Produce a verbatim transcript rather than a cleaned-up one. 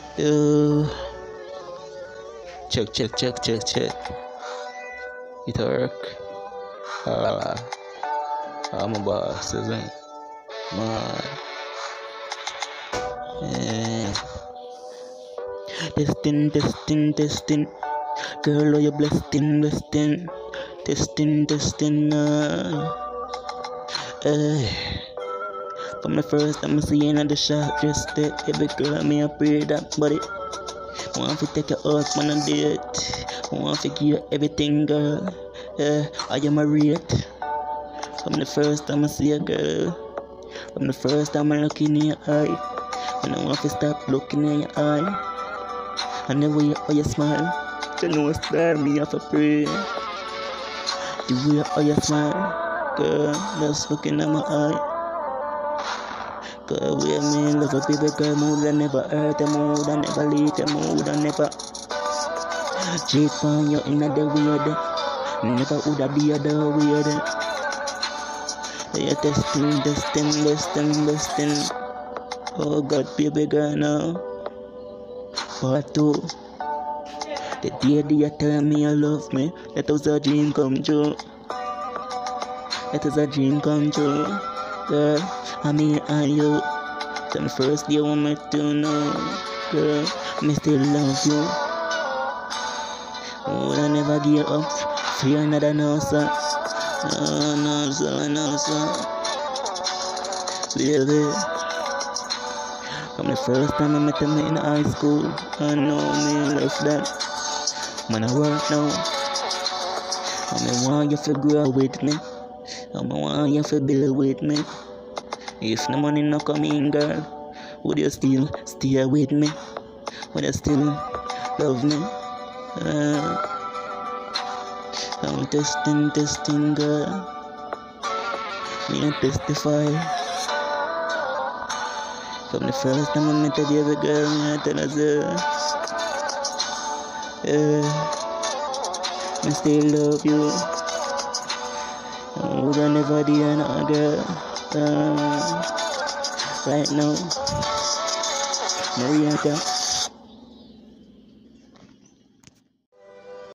Uh, check, check, check, check, check. It work. Ah, I'm a boss, isn't it? Man. Eh. Testing, testing, testing. Girl, are you blessing, blessing? Testing, testing. Uh. Eh. From the first time I see you in the shot, just that every girl me a pray that body. Want to take you out on a date. Want to give you everything, girl. Yeah, I am a rate. From the first time I see a girl, from the first time I look in your eye, when I want to stop looking in your eye, I never hear how you smile. You know it's there, me have to pray. The way how you smile, girl, just looking at my eye. Girl, we me love a baby girl, mood and never hurt, mood and never leave, mood and never cheat on you in the weird. Never would have be other weird. Yeah, testing, testing, testing, testing. Oh God, baby girl now. Part two. The day that you tell me you love me, that was a dream come true. That was a dream come true. Girl, I mean, and you. From the first day I met you know, girl, me still love you. Oh, I never give up. Fear another no, sir. No, no, sir, no, sir. Baby. From the first time I met him in high school, I know me love that. Man, I work now. I want you to grow with me. I want you to build with me. If no money no come in, girl, would you still stay with me? Would you still love me? Uh, I'm testing, testing, girl. Me and testify. From the first time I met a baby girl, me I tell her, uh, I still love you. I would I never do another girl. Uh, right now, Marietta.